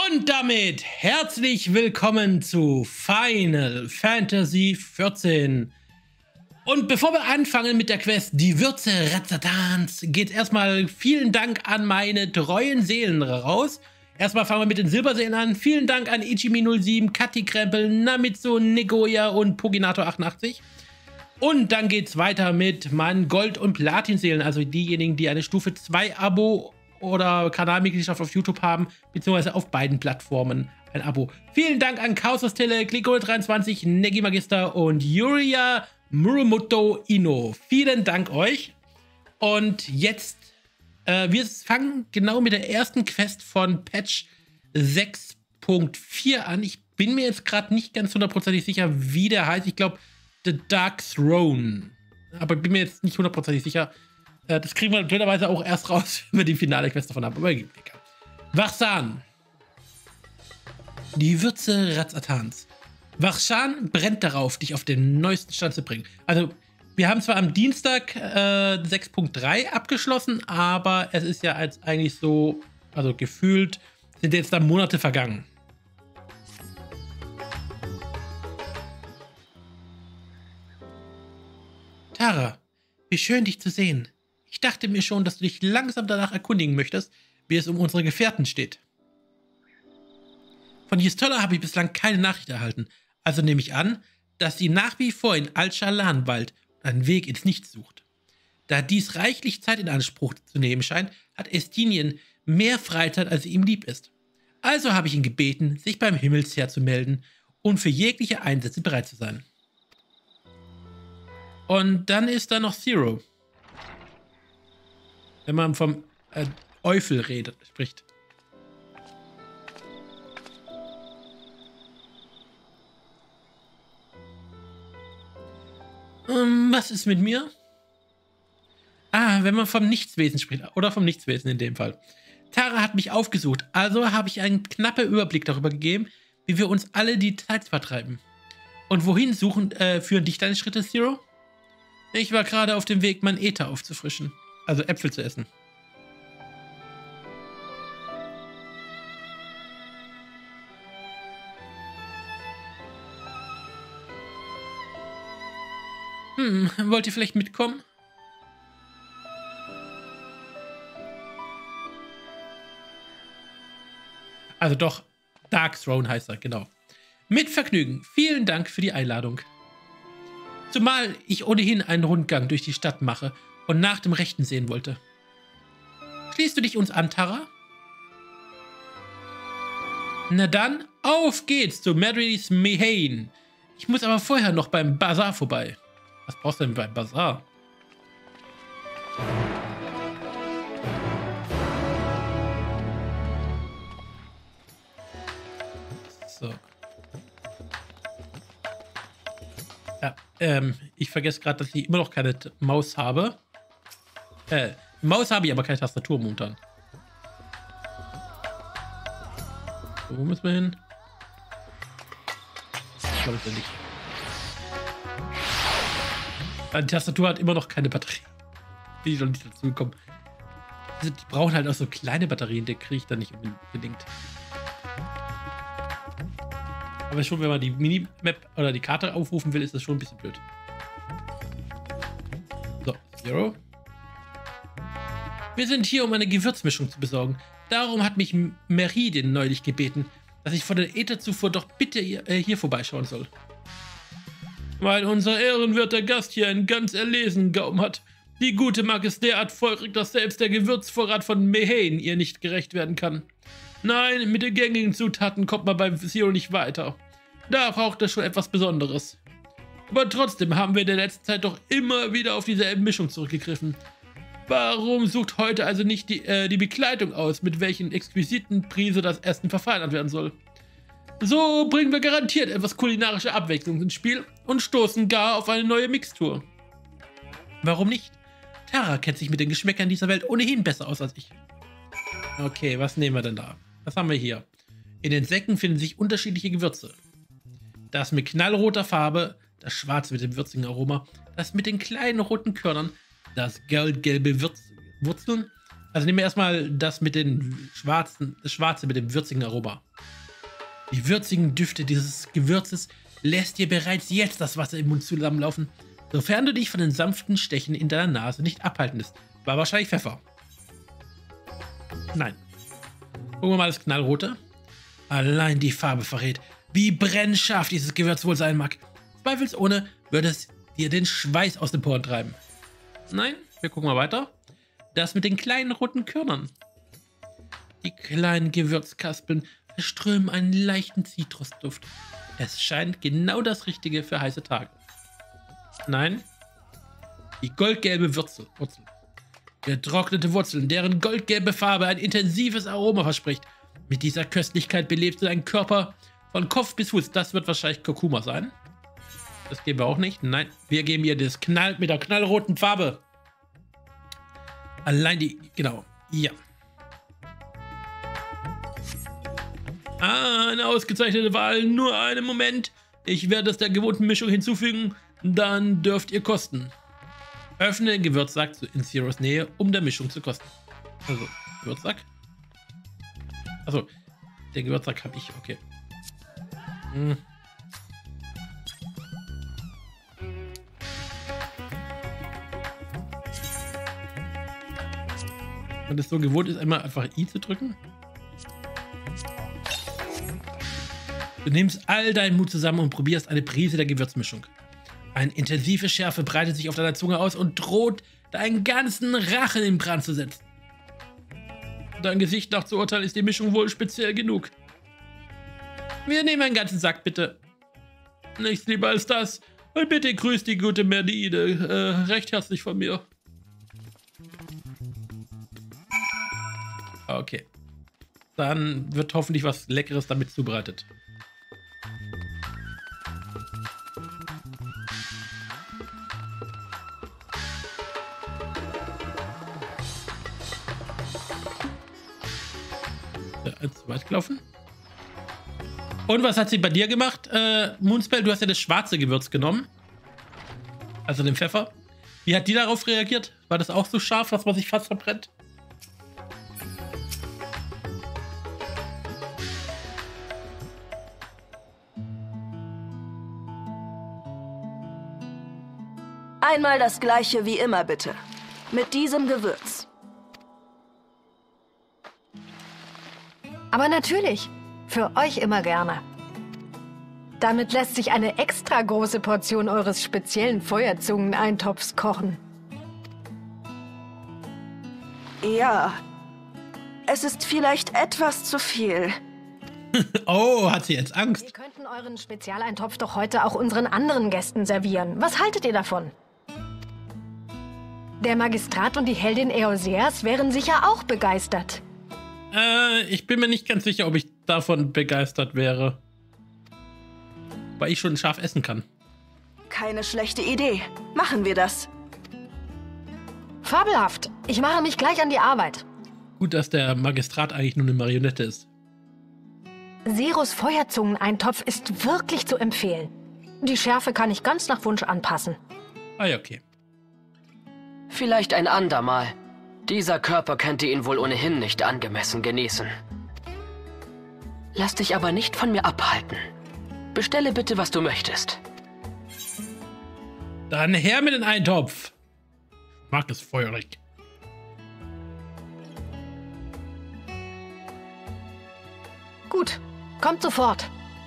Und damit herzlich willkommen zu Final Fantasy XIV. Und bevor wir anfangen mit der Quest Die Würze Ratzatans, geht erstmal vielen Dank an meine treuen Seelen raus. Erstmal fangen wir mit den Silberseelen an. Vielen Dank an Ichimi07, Kathi Krempel, Namitsu, Nigoya und Puginator88. Und dann geht's weiter mit meinen Gold- und Platinseelen, also diejenigen, die eine Stufe 2 Abo oder Kanalmitgliedschaft auf YouTube haben, beziehungsweise auf beiden Plattformen ein Abo. Vielen Dank an Chaosostelle, Kliko23, Negi Magister und Yuria Muramoto Ino. Vielen Dank euch. Und jetzt, wir fangen genau mit der ersten Quest von Patch 6.4 an. Ich bin mir jetzt gerade nicht ganz hundertprozentig sicher, wie der heißt. Ich glaube, The Dark Throne. Aber bin mir jetzt nicht hundertprozentig sicher. Das kriegen wir blöderweise auch erst raus, wenn wir die finale Quest davon haben. Aber egal. Wachsan. Die Würze Ratzatans. Wachsan brennt darauf, dich auf den neuesten Stand zu bringen. Also, wir haben zwar am Dienstag 6.3 abgeschlossen, aber es ist ja als eigentlich so, also gefühlt sind jetzt da Monate vergangen. Tara, wie schön dich zu sehen. Ich dachte mir schon, dass du dich langsam danach erkundigen möchtest, wie es um unsere Gefährten steht. Von Histola habe ich bislang keine Nachricht erhalten, also nehme ich an, dass sie nach wie vor in Al-Shalan weilt und einen Weg ins Nichts sucht. Da dies reichlich Zeit in Anspruch zu nehmen scheint, hat Estinien mehr Freizeit, als ihm lieb ist. Also habe ich ihn gebeten, sich beim Himmelsheer zu melden und für jegliche Einsätze bereit zu sein. Und dann ist da noch Zero. Wenn man vom Eufel spricht. Was ist mit mir? Wenn man vom Nichtswesen spricht. Oder vom Nichtswesen in dem Fall. Tara hat mich aufgesucht, also habe ich einen knappen Überblick darüber gegeben, wie wir uns alle die Zeit vertreiben. Und wohin führen dich deine Schritte, Zero? Ich war gerade auf dem Weg, mein Äther aufzufrischen. Also Äpfel zu essen. Wollt ihr vielleicht mitkommen? Also doch, Dark Throne heißt er, genau. Mit Vergnügen. Vielen Dank für die Einladung. Zumal ich ohnehin einen Rundgang durch die Stadt mache und nach dem Rechten sehen wollte. Schließt du dich uns an, Tara? Na dann, auf geht's zu Madrys Mehane. Ich muss aber vorher noch beim Bazar vorbei. Was brauchst du denn beim Bazar? So. Ja, ich vergesse gerade, dass ich immer noch keine Maus habe. Maus habe ich, aber keine Tastatur momentan. So, wo müssen wir hin? Glaube ich ja nicht. Die Tastatur hat immer noch keine Batterie. Bin ich noch nicht dazu gekommen. Also die brauchen halt auch so kleine Batterien, die kriege ich dann nicht unbedingt. Aber schon, wenn man die Minimap oder die Karte aufrufen will, ist das schon ein bisschen blöd. So, Zero. Wir sind hier, um eine Gewürzmischung zu besorgen. Darum hat mich Meridien neulich gebeten, dass ich von der Ätherzufuhr doch bitte hier vorbeischauen soll. Weil unser ehrenwerter Gast hier einen ganz erlesenen Gaumen hat. Die gute mag es derart feurig, dass selbst der Gewürzvorrat von Mehane ihr nicht gerecht werden kann. Nein, mit den gängigen Zutaten kommt man beim Zero nicht weiter. Da braucht es schon etwas Besonderes. Aber trotzdem haben wir in der letzten Zeit doch immer wieder auf dieselbe Mischung zurückgegriffen. Warum sucht heute also nicht die Begleitung aus, mit welchen exquisiten Prise das Essen verfeinert werden soll? So bringen wir garantiert etwas kulinarische Abwechslung ins Spiel und stoßen gar auf eine neue Mixtur. Warum nicht? Tara kennt sich mit den Geschmäckern dieser Welt ohnehin besser aus als ich. Okay, was nehmen wir denn da? Was haben wir hier? In den Säcken finden sich unterschiedliche Gewürze. Das mit knallroter Farbe, das schwarze mit dem würzigen Aroma, das mit den kleinen roten Körnern, das goldgelbe Wurzeln, Also nehmen wir erstmal das mit den das Schwarze mit dem würzigen Aroma. Die würzigen Düfte dieses Gewürzes lässt dir bereits jetzt das Wasser im Mund zusammenlaufen, sofern du dich von den sanften Stechen in deiner Nase nicht abhalten lässt. War wahrscheinlich Pfeffer. Nein. Gucken wir mal das Knallrote. Allein die Farbe verrät, wie brennscharf dieses Gewürz wohl sein mag. Zweifelsohne würde es dir den Schweiß aus den Poren treiben. Nein, wir gucken mal weiter. Das mit den kleinen roten Körnern. Die kleinen Gewürzkaspeln verströmen einen leichten Zitrusduft. Es scheint genau das Richtige für heiße Tage. Nein, die goldgelbe Wurzel. Getrocknete Wurzeln, deren goldgelbe Farbe ein intensives Aroma verspricht. Mit dieser Köstlichkeit belebst du deinen Körper von Kopf bis Fuß. Das wird wahrscheinlich Kurkuma sein. Das geben wir auch nicht. Nein, wir geben ihr das Knall mit der knallroten Farbe. Allein die, genau, ja. Ah, eine ausgezeichnete Wahl. Nur einen Moment. Ich werde es der gewohnten Mischung hinzufügen. Dann dürft ihr kosten. Öffne den Gewürzsack in Zeros Nähe, um der Mischung zu kosten. Also, Gewürzsack. Achso, den Gewürzsack habe ich, okay. Wenn es so gewohnt ist, einmal einfach I zu drücken. Du nimmst all deinen Mut zusammen und probierst eine Prise der Gewürzmischung. Eine intensive Schärfe breitet sich auf deiner Zunge aus und droht, deinen ganzen Rachen in Brand zu setzen. Dein Gesicht nach zu urteilen ist die Mischung wohl speziell genug. Wir nehmen einen ganzen Sack, bitte. Nichts lieber als das. Und bitte grüßt die gute Merdide recht herzlich von mir. Okay. Dann wird hoffentlich was Leckeres damit zubereitet. Zu weit gelaufen. Und was hat sie bei dir gemacht? Moonspell, du hast ja das schwarze Gewürz genommen. Also den Pfeffer. Wie hat die darauf reagiert? War das auch so scharf, dass man sich fast verbrennt? Einmal das gleiche wie immer, bitte. Mit diesem Gewürz. Aber natürlich, für euch immer gerne. Damit lässt sich eine extra große Portion eures speziellen Feuerzungeneintopfs kochen. Ja, es ist vielleicht etwas zu viel. Oh, hat sie jetzt Angst? Wir könnten euren Spezialeintopf doch heute auch unseren anderen Gästen servieren. Was haltet ihr davon? Der Magistrat und die Heldin Eoseas wären sicher auch begeistert. Ich bin mir nicht ganz sicher, ob ich davon begeistert wäre. Weil ich schon scharf essen kann. Keine schlechte Idee. Machen wir das. Fabelhaft. Ich mache mich gleich an die Arbeit. Gut, dass der Magistrat eigentlich nur eine Marionette ist. Zeros Feuerzungeneintopf ist wirklich zu empfehlen. Die Schärfe kann ich ganz nach Wunsch anpassen. Ah ja, okay. Vielleicht ein andermal. Dieser Körper könnte ihn wohl ohnehin nicht angemessen genießen. Lass dich aber nicht von mir abhalten. Bestelle bitte, was du möchtest. Dann her mit dem Eintopf. Ich mag es feurig. Gut, kommt sofort.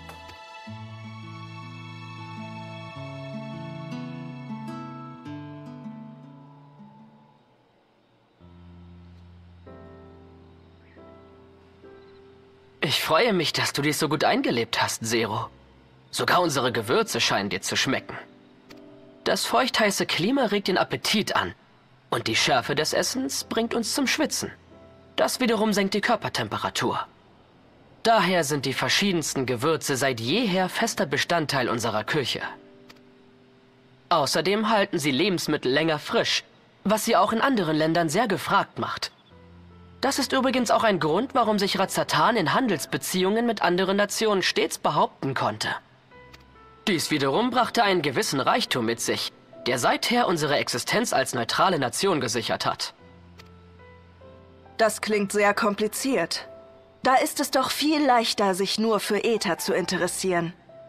Ich freue mich, dass du dich so gut eingelebt hast, Zero. Sogar unsere Gewürze scheinen dir zu schmecken. Das feuchtheiße Klima regt den Appetit an. Und die Schärfe des Essens bringt uns zum Schwitzen. Das wiederum senkt die Körpertemperatur. Daher sind die verschiedensten Gewürze seit jeher fester Bestandteil unserer Küche. Außerdem halten sie Lebensmittel länger frisch, was sie auch in anderen Ländern sehr gefragt macht. Das ist übrigens auch ein Grund, warum sich Razatan in Handelsbeziehungen mit anderen Nationen stets behaupten konnte. Dies wiederum brachte einen gewissen Reichtum mit sich, der seither unsere Existenz als neutrale Nation gesichert hat. Das klingt sehr kompliziert. Da ist es doch viel leichter, sich nur für Äther zu interessieren.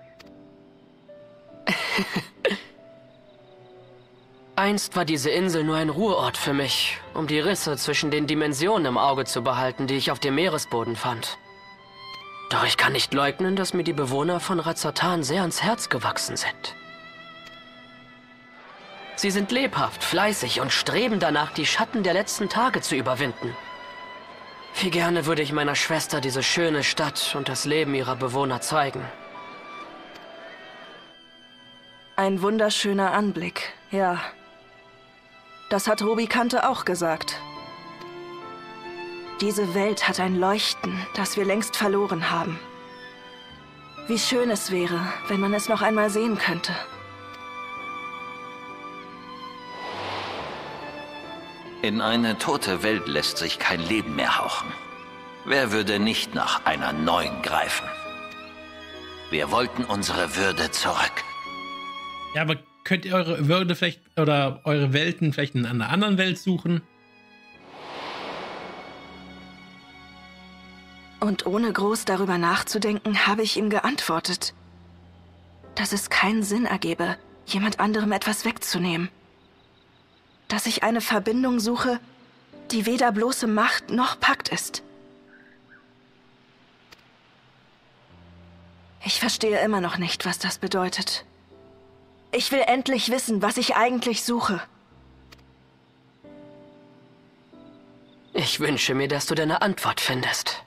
Einst war diese Insel nur ein Ruheort für mich, um die Risse zwischen den Dimensionen im Auge zu behalten, die ich auf dem Meeresboden fand. Doch ich kann nicht leugnen, dass mir die Bewohner von Razatan sehr ans Herz gewachsen sind. Sie sind lebhaft, fleißig und streben danach, die Schatten der letzten Tage zu überwinden. Wie gerne würde ich meiner Schwester diese schöne Stadt und das Leben ihrer Bewohner zeigen. Ein wunderschöner Anblick, ja. Das hat Rubicante auch gesagt. Diese Welt hat ein Leuchten, das wir längst verloren haben. Wie schön es wäre, wenn man es noch einmal sehen könnte. In eine tote Welt lässt sich kein Leben mehr hauchen. Wer würde nicht nach einer neuen greifen? Wir wollten unsere Würde zurück. Ja, aber könnt ihr eure Würde vielleicht oder eure Welten vielleicht in einer anderen Welt suchen? Und ohne groß darüber nachzudenken, habe ich ihm geantwortet, dass es keinen Sinn ergebe, jemand anderem etwas wegzunehmen. Dass ich eine Verbindung suche, die weder bloße Macht noch Pakt ist. Ich verstehe immer noch nicht, was das bedeutet. Ich will endlich wissen, was ich eigentlich suche. Ich wünsche mir, dass du deine Antwort findest.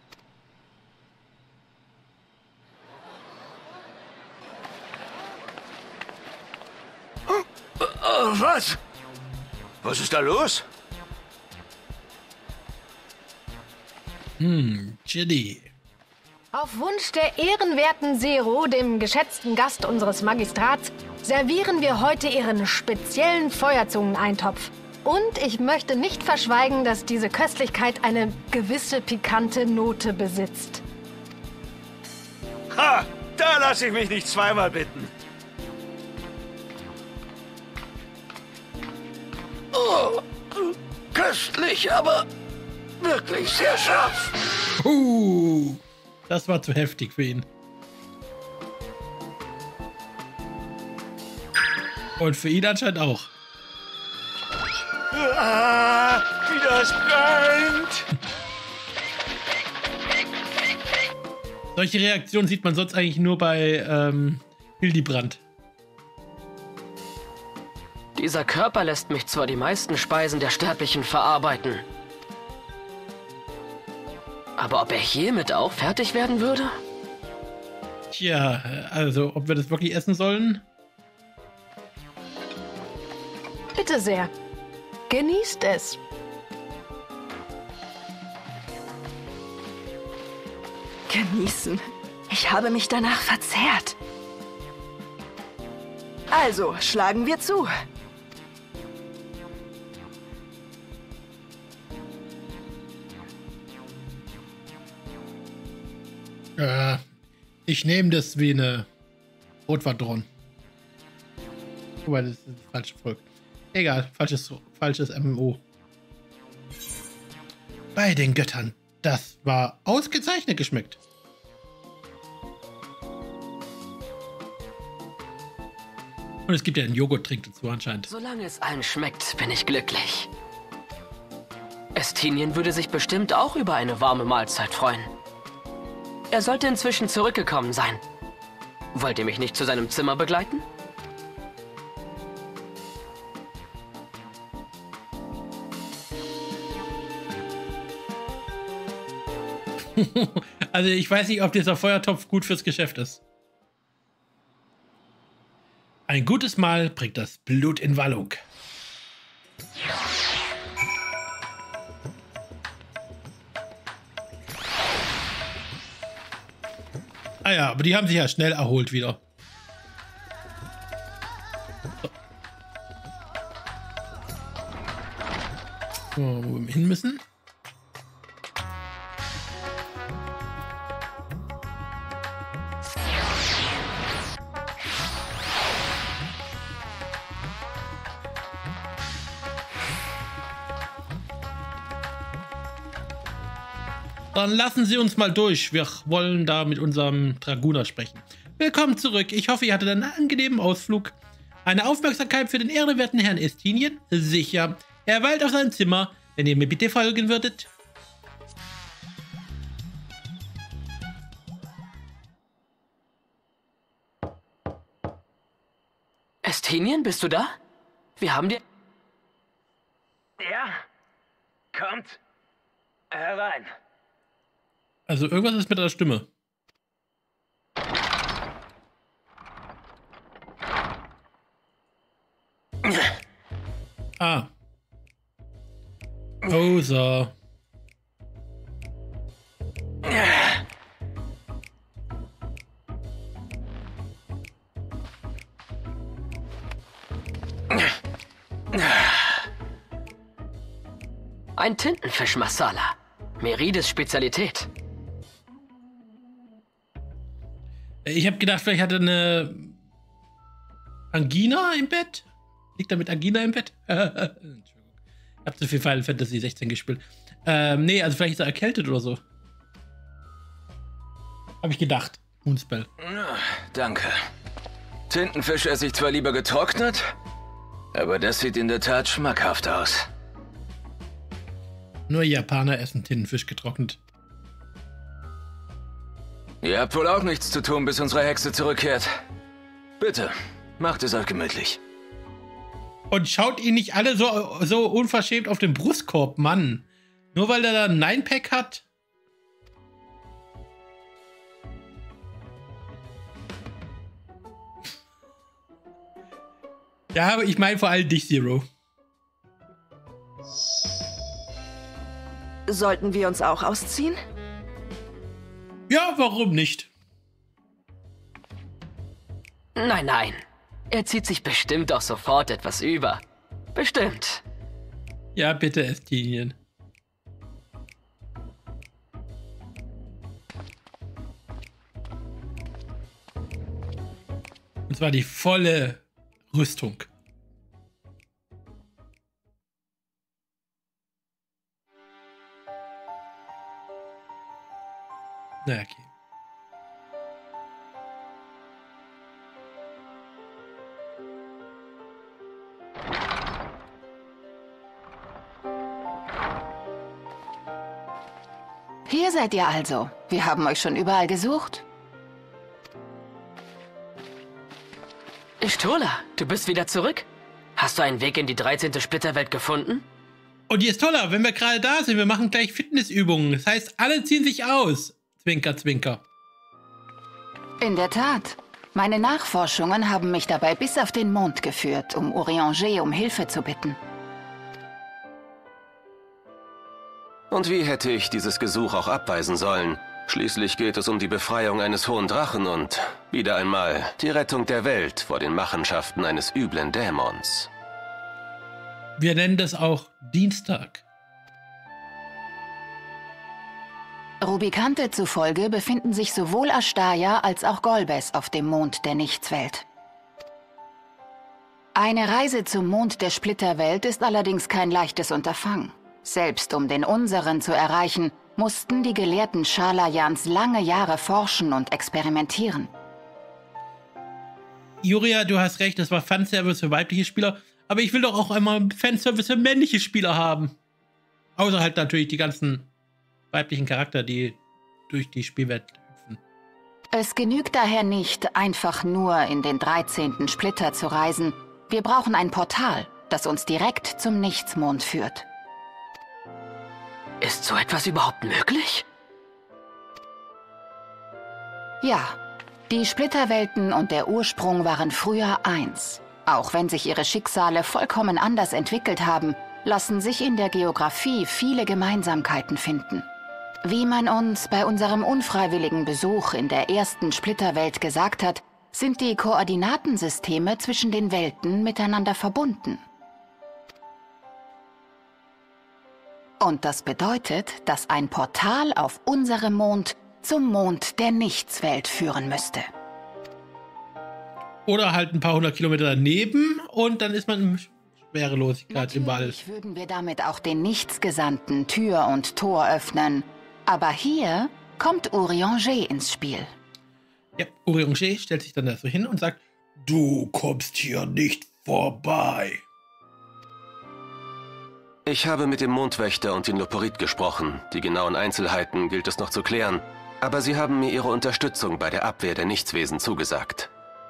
Was? Was ist da los? Chili. Auf Wunsch der ehrenwerten Zero, dem geschätzten Gast unseres Magistrats, servieren wir heute ihren speziellen Feuerzungeneintopf. Und ich möchte nicht verschweigen, dass diese Köstlichkeit eine gewisse pikante Note besitzt. Ha! Da lasse ich mich nicht zweimal bitten. Oh, köstlich, aber wirklich sehr scharf. Das war zu heftig für ihn. Und für ihn anscheinend auch. Ah, wie das brennt. Solche Reaktionen sieht man sonst eigentlich nur bei Hildebrand. Dieser Körper lässt mich zwar die meisten Speisen der Sterblichen verarbeiten, aber ob er hiermit auch fertig werden würde? Tja, also ob wir das wirklich essen sollen? Bitte sehr. Genießt es. Genießen. Ich habe mich danach verzehrt. Also, schlagen wir zu. Ich nehme das wie eine Rotwadron. Wobei, das ist die falsche Folge. Egal, falsches MMO. Bei den Göttern. Das war ausgezeichnet geschmeckt. Und es gibt ja einen Joghurttrink dazu anscheinend. Solange es allen schmeckt, bin ich glücklich. Estinien würde sich bestimmt auch über eine warme Mahlzeit freuen. Er sollte inzwischen zurückgekommen sein. Wollt ihr mich nicht zu seinem Zimmer begleiten? Also ich weiß nicht, ob dieser Feuertopf gut fürs Geschäft ist. Ein gutes Mahl bringt das Blut in Wallung. Ah ja, aber die haben sich ja schnell erholt wieder. So, wo wir hin müssen. Dann lassen Sie uns mal durch. Wir wollen da mit unserem Draguner sprechen. Willkommen zurück. Ich hoffe, ihr hattet einen angenehmen Ausflug. Eine Aufmerksamkeit für den ehrenwerten Herrn Estinien? Sicher. Er weilt auf seinem Zimmer. Wenn ihr mir bitte folgen würdet. Estinien, bist du da? Wir haben dir... Ja, kommt herein. Also irgendwas ist mit der Stimme. Ah. Osa. Ein Tintenfisch Masala. Merides Spezialität. Ich habe gedacht, vielleicht hat er eine Angina im Bett. Liegt er mit Angina im Bett? Entschuldigung. Ich habe zu viel Final Fantasy 16 gespielt. Nee, also vielleicht ist er erkältet oder so. Habe ich gedacht. Moonspell. Danke. Tintenfisch esse ich zwar lieber getrocknet, aber das sieht in der Tat schmackhaft aus. Nur Japaner essen Tintenfisch getrocknet. Ihr habt wohl auch nichts zu tun, bis unsere Hexe zurückkehrt. Bitte, macht es euch gemütlich. Und schaut ihn nicht alle so unverschämt auf den Brustkorb, Mann. Nur weil er da ein 9-Pack hat. Ja, aber ich meine vor allem dich, Zero. Sollten wir uns auch ausziehen? Ja, warum nicht? Nein, nein. Er zieht sich bestimmt auch sofort etwas über. Bestimmt. Ja, bitte, Estinien. Und zwar die volle Rüstung. Na, okay. Hier seid ihr also. Wir haben euch schon überall gesucht. Stola, du bist wieder zurück? Hast du einen Weg in die 13. Splitterwelt gefunden? Und jetzt toller, wenn wir gerade da sind, wir machen gleich Fitnessübungen. Das heißt, alle ziehen sich aus. Zwinker, zwinker. In der Tat. Meine Nachforschungen haben mich dabei bis auf den Mond geführt, um Urianger um Hilfe zu bitten. Und wie hätte ich dieses Gesuch auch abweisen sollen? Schließlich geht es um die Befreiung eines hohen Drachen und, wieder einmal, die Rettung der Welt vor den Machenschaften eines üblen Dämons. Wir nennen das auch Dienstag. Rubicante zufolge befinden sich sowohl Astaya als auch Golbez auf dem Mond der Nichtswelt. Eine Reise zum Mond der Splitterwelt ist allerdings kein leichtes Unterfangen. Selbst um den unseren zu erreichen, mussten die Gelehrten Schalayans lange Jahre forschen und experimentieren. Juria, du hast recht, das war Fanservice für weibliche Spieler, aber ich will doch auch einmal Fanservice für männliche Spieler haben. Außer halt natürlich die ganzen weiblichen Charakter, die durch die Spielwelt hüpfen. Es genügt daher nicht, einfach nur in den 13. Splitter zu reisen. Wir brauchen ein Portal, das uns direkt zum Nichtsmond führt. Ist so etwas überhaupt möglich? Ja, die Splitterwelten und der Ursprung waren früher eins. Auch wenn sich ihre Schicksale vollkommen anders entwickelt haben, lassen sich in der Geografie viele Gemeinsamkeiten finden. Wie man uns bei unserem unfreiwilligen Besuch in der ersten Splitterwelt gesagt hat, sind die Koordinatensysteme zwischen den Welten miteinander verbunden. Und das bedeutet, dass ein Portal auf unserem Mond zum Mond der Nichtswelt führen müsste. Oder halt ein paar 100 Kilometer daneben und dann ist man in Schwerelosigkeit im All. Natürlich würden wir damit auch den Nichtsgesandten Tür und Tor öffnen. Aber hier kommt Urianger ins Spiel. Ja, Urianger stellt sich dann da so hin und sagt, du kommst hier nicht vorbei. Ich habe mit dem Mondwächter und den Loporit gesprochen. Die genauen Einzelheiten gilt es noch zu klären. Aber sie haben mir ihre Unterstützung bei der Abwehr der Nichtswesen zugesagt.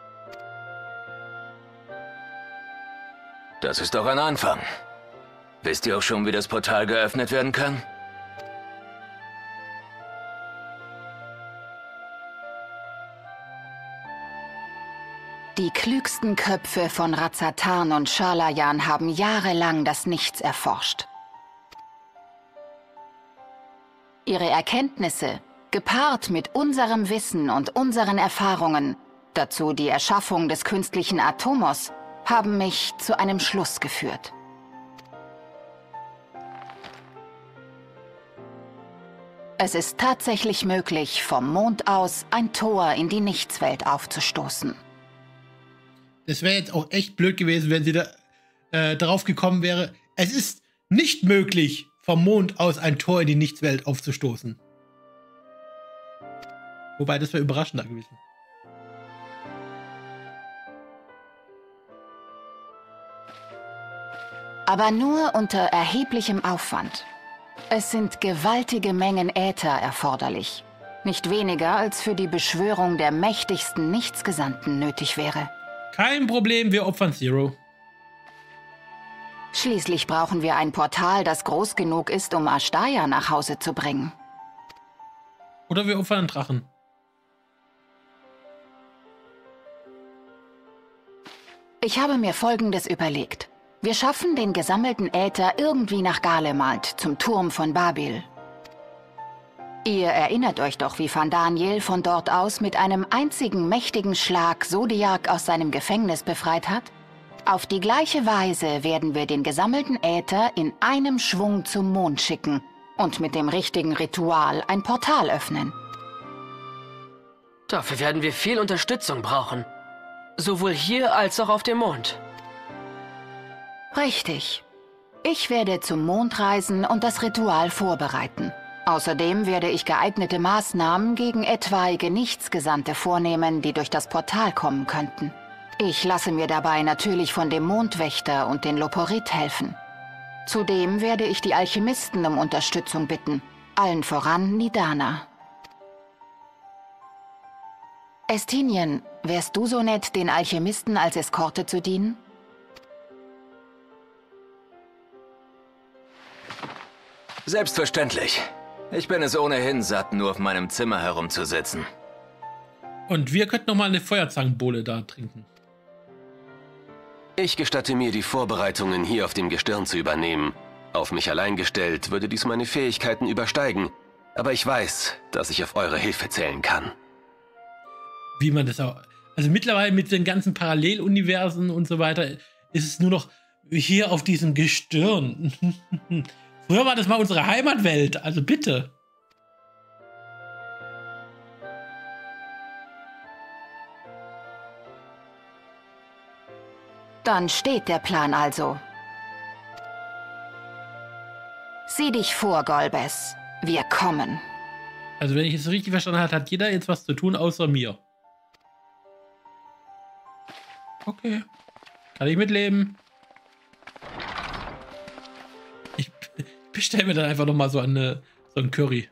Das ist doch ein Anfang. Wisst ihr auch schon, wie das Portal geöffnet werden kann? Die klügsten Köpfe von Razatan und Schalayan haben jahrelang das Nichts erforscht. Ihre Erkenntnisse, gepaart mit unserem Wissen und unseren Erfahrungen, dazu die Erschaffung des künstlichen Atomos, haben mich zu einem Schluss geführt. Es ist tatsächlich möglich, vom Mond aus ein Tor in die Nichtswelt aufzustoßen. Das wäre jetzt auch echt blöd gewesen, wenn sie da drauf gekommen wäre. Es ist nicht möglich, vom Mond aus ein Tor in die Nichtswelt aufzustoßen. Wobei, das wäre überraschender gewesen. Aber nur unter erheblichem Aufwand. Es sind gewaltige Mengen Äther erforderlich. Nicht weniger, als für die Beschwörung der mächtigsten Nichtsgesandten nötig wäre. Kein Problem, wir opfern Zero. Schließlich brauchen wir ein Portal, das groß genug ist, um Astaya nach Hause zu bringen. Oder wir opfern einen Drachen. Ich habe mir Folgendes überlegt. Wir schaffen den gesammelten Äther irgendwie nach Galemalt, zum Turm von Babil. Ihr erinnert euch doch, wie Van Daniel von dort aus mit einem einzigen mächtigen Schlag Zodiac aus seinem Gefängnis befreit hat? Auf die gleiche Weise werden wir den gesammelten Äther in einem Schwung zum Mond schicken und mit dem richtigen Ritual ein Portal öffnen. Dafür werden wir viel Unterstützung brauchen. Sowohl hier als auch auf dem Mond. Richtig. Ich werde zum Mond reisen und das Ritual vorbereiten. Außerdem werde ich geeignete Maßnahmen gegen etwaige Nichtsgesandte vornehmen, die durch das Portal kommen könnten. Ich lasse mir dabei natürlich von dem Mondwächter und den Loporit helfen. Zudem werde ich die Alchemisten um Unterstützung bitten, allen voran Nidana. Estinien, wärst du so nett, den Alchemisten als Eskorte zu dienen? Selbstverständlich. Ich bin es ohnehin satt, nur auf meinem Zimmer herumzusitzen. Und wir könnten noch mal eine Feuerzangenbowle da trinken. Ich gestatte mir, die Vorbereitungen hier auf dem Gestirn zu übernehmen. Auf mich allein gestellt würde dies meine Fähigkeiten übersteigen. Aber ich weiß, dass ich auf eure Hilfe zählen kann. Wie man das auch... Also mittlerweile mit den ganzen Paralleluniversen und so weiter ist es nur noch hier auf diesem Gestirn. Früher war das mal unsere Heimatwelt, also bitte. Dann steht der Plan also. Sieh dich vor, Golbez. Wir kommen. Also wenn ich es richtig verstanden habe, hat jeder jetzt was zu tun, außer mir. Okay. Kann ich mitleben. Ich bestelle mir dann einfach noch mal so ein Curry.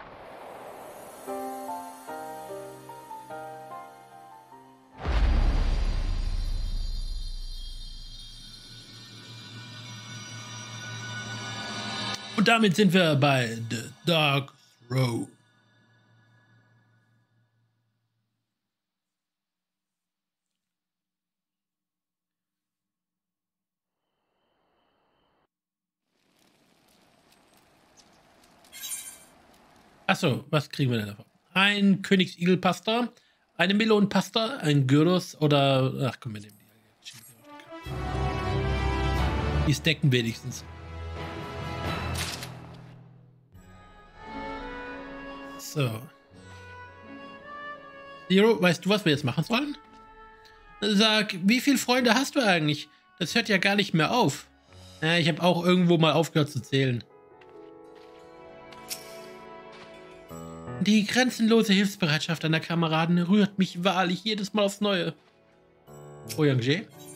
Und damit sind wir bei The Dark Throne. Achso, was kriegen wir denn davon? Ein Königsigel-Pasta, eine Melonenpasta, ein Gyros oder... Ach komm, wir nehmen die. Die stacken wenigstens. So. Zero, weißt du, was wir jetzt machen sollen? Sag, wie viele Freunde hast du eigentlich? Das hört ja gar nicht mehr auf. Ja, ich habe auch irgendwo mal aufgehört zu zählen. Die grenzenlose Hilfsbereitschaft deiner Kameraden rührt mich wahrlich jedes Mal aufs Neue. Oyang-Jae?